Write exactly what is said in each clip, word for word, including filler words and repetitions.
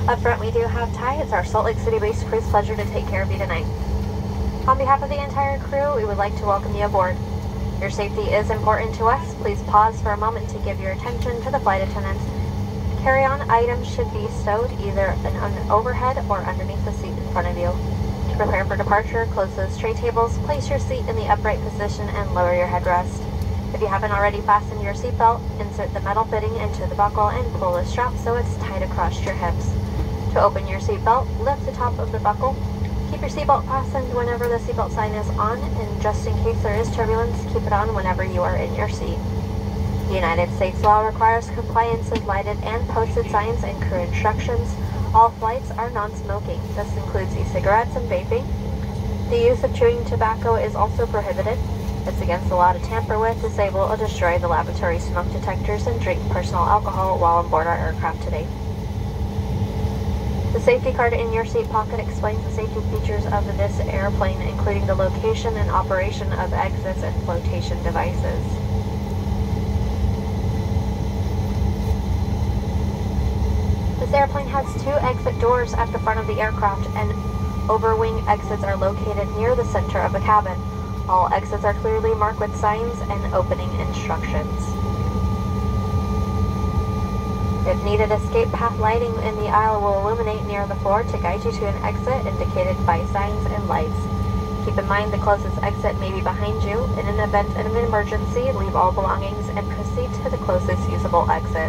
Up front we do have Ty. It's our Salt Lake City-based crew's pleasure to take care of you tonight. On behalf of the entire crew, we would like to welcome you aboard. Your safety is important to us. Please pause for a moment to give your attention to the flight attendants. Carry-on items should be stowed either in an overhead or underneath the seat in front of you. To prepare for departure, close those tray tables, place your seat in the upright position, and lower your headrest. If you haven't already fastened your seatbelt, insert the metal fitting into the buckle and pull the strap so it's tight across your hips. To open your seatbelt, lift the top of the buckle. Keep your seatbelt fastened whenever the seatbelt sign is on, and just in case there is turbulence, keep it on whenever you are in your seat. The United States law requires compliance with lighted and posted signs and crew instructions. All flights are non-smoking. This includes e-cigarettes and vaping. The use of chewing tobacco is also prohibited. It's against the law to tamper with, disable, or destroy the lavatory smoke detectors and drink personal alcohol while on board our aircraft today. The safety card in your seat pocket explains the safety features of this airplane, including the location and operation of exits and flotation devices. This airplane has two exit doors at the front of the aircraft, and overwing exits are located near the center of the cabin. All exits are clearly marked with signs and opening instructions. If needed, escape path lighting in the aisle will illuminate near the floor to guide you to an exit indicated by signs and lights. Keep in mind the closest exit may be behind you. In an event of an emergency, leave all belongings and proceed to the closest usable exit.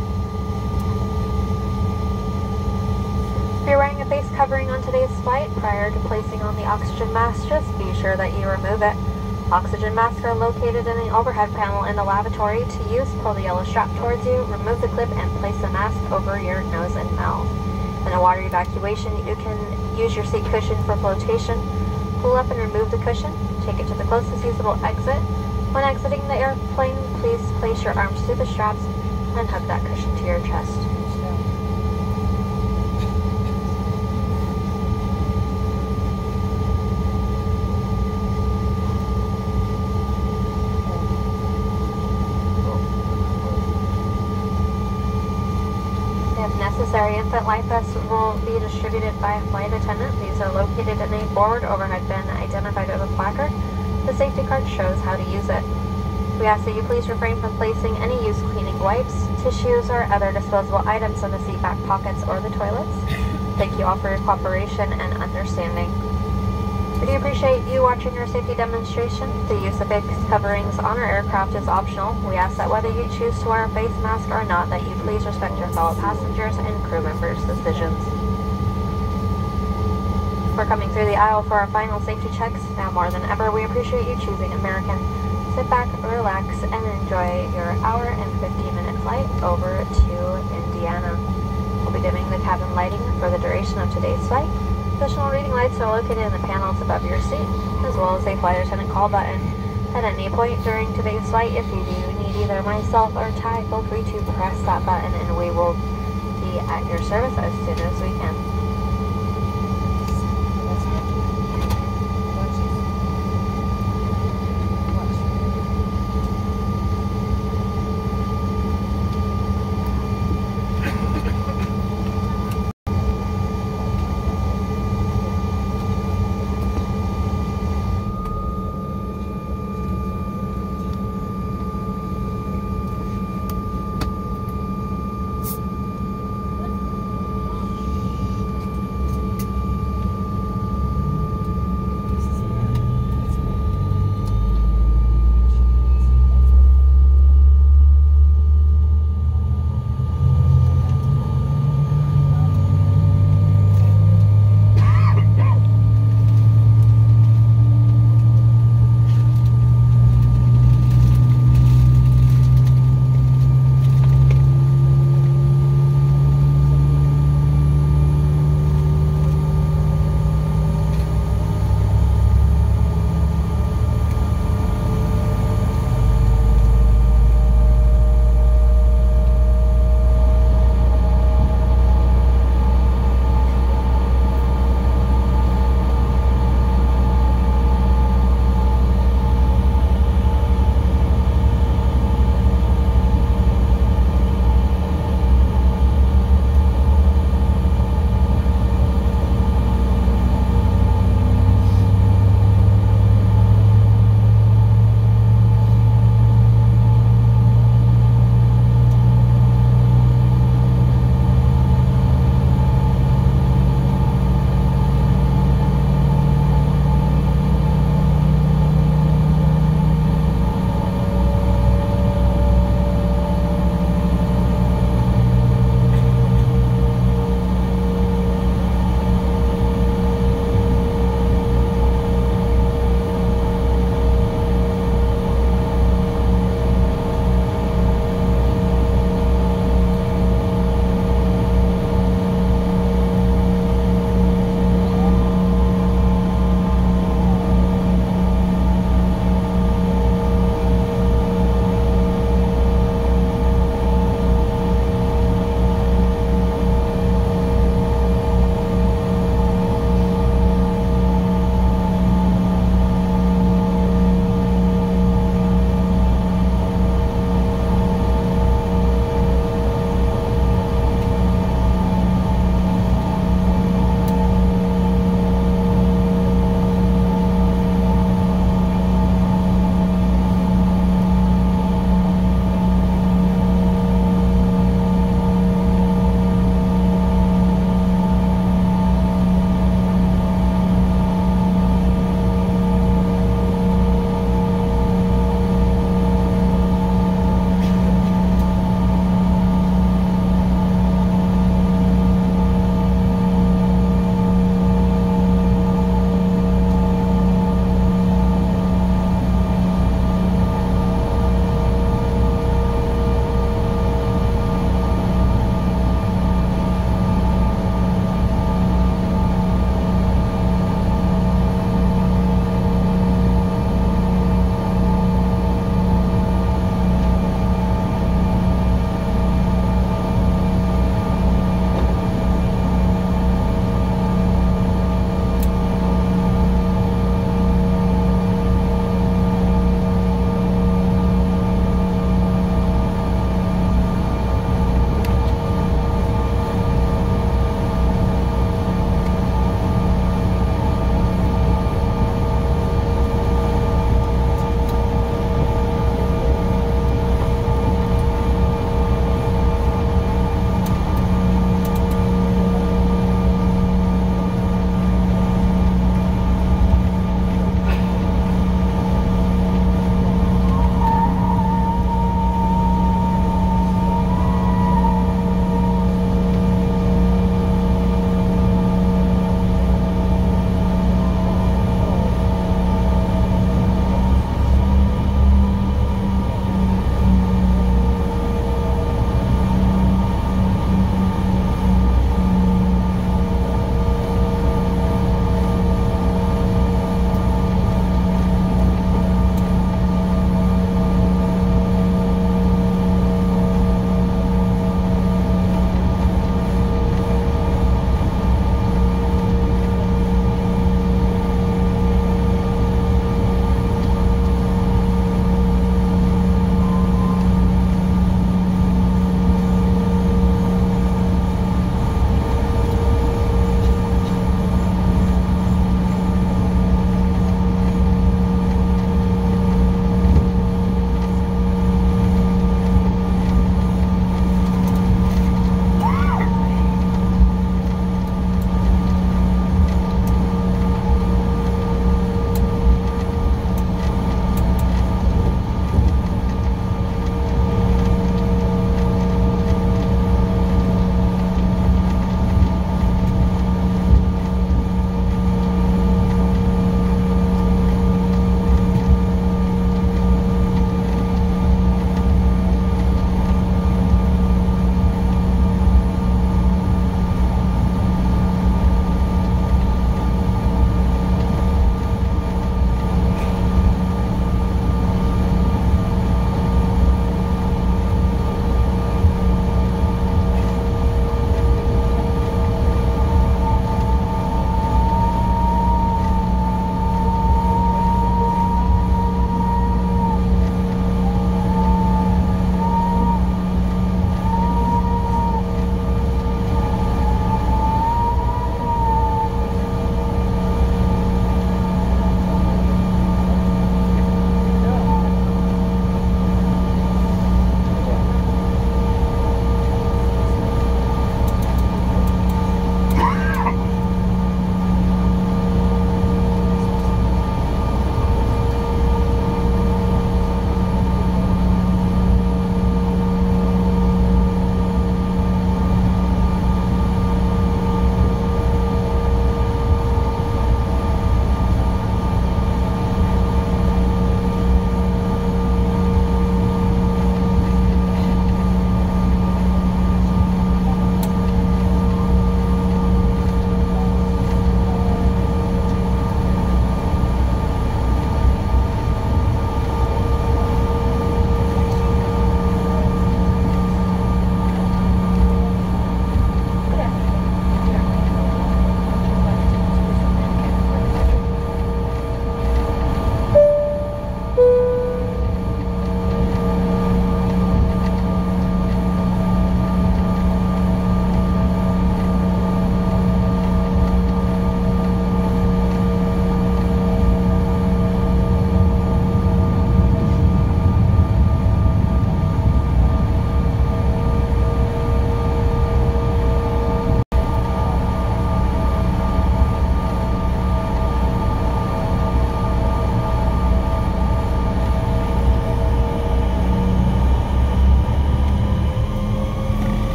If you're wearing a face covering on today's flight, prior to placing on the oxygen mask, just be sure that you remove it. Oxygen masks are located in the overhead panel in the lavatory. To use, pull the yellow strap towards you, remove the clip, and place the mask over your nose and mouth. In a water evacuation, you can use your seat cushion for flotation. Pull up and remove the cushion. Take it to the closest usable exit. When exiting the airplane, please place your arms through the straps and hug that cushion to your chest. Necessary infant life vests will be distributed by a flight attendant. These are located in a forward overhead bin identified with a placard. The safety card shows how to use it. We ask that you please refrain from placing any used cleaning wipes, tissues, or other disposable items in the seat back pockets or the toilets. Thank you all for your cooperation and understanding. We do appreciate you watching our safety demonstration. The use of face coverings on our aircraft is optional. We ask that whether you choose to wear a face mask or not, that you please respect your fellow passengers and crew members' decisions. We're coming through the aisle for our final safety checks. Now more than ever, we appreciate you choosing American. Sit back, relax, and enjoy your hour and fifteen minute flight over to Indiana. We'll be dimming the cabin lighting for the duration of today's flight. Additional reading lights are located in the panels above your seat, as well as a flight attendant call button. At any point during today's flight, if you do need either myself or Ty, feel free to press that button and we will be at your service as soon as we can.